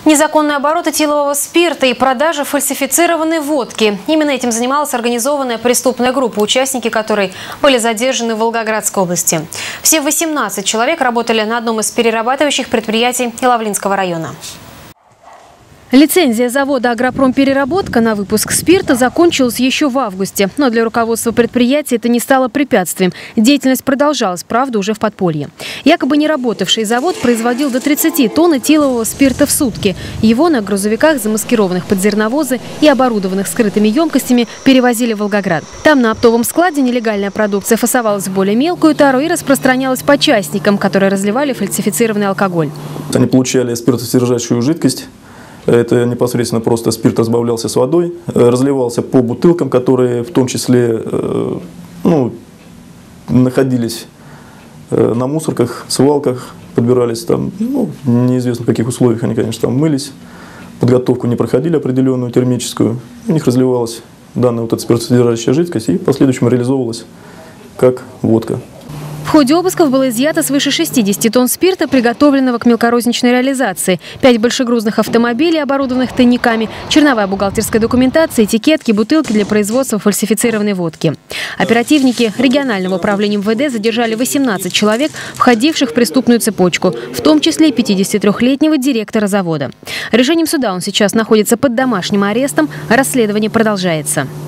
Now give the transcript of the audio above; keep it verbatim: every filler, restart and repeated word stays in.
Незаконный оборот этилового спирта и продажа фальсифицированной водки. Именно этим занималась организованная преступная группа, участники которой были задержаны в Волгоградской области. Все восемнадцать человек работали на одном из перерабатывающих предприятий Иловлинского района. Лицензия завода «Агропром-переработка» на выпуск спирта закончилась еще в августе. Но для руководства предприятия это не стало препятствием. Деятельность продолжалась, правда, уже в подполье. Якобы неработавший завод производил до тридцати тонн этилового спирта в сутки. Его на грузовиках, замаскированных под зерновозы и оборудованных скрытыми емкостями, перевозили в Волгоград. Там на оптовом складе нелегальная продукция фасовалась в более мелкую тару и распространялась по частникам, которые разливали фальсифицированный алкоголь. Они получали спиртосодержащую жидкость. Это непосредственно просто спирт разбавлялся с водой, разливался по бутылкам, которые в том числе ну, находились на мусорках, свалках, подбирались там, ну, неизвестно в каких условиях они, конечно, там мылись, подготовку не проходили определенную термическую, у них разливалась данная вот эта спиртосодержащая жидкость и в последующем реализовывалась как водка. В ходе обысков было изъято свыше шестидесяти тонн спирта, приготовленного к мелкорозничной реализации, пять большегрузных автомобилей, оборудованных тайниками, черновая бухгалтерская документация, этикетки, бутылки для производства фальсифицированной водки. Оперативники регионального управления эм вэ дэ задержали восемнадцать человек, входивших в преступную цепочку, в том числе пятидесятитрёхлетнего директора завода. Решением суда он сейчас находится под домашним арестом, расследование продолжается.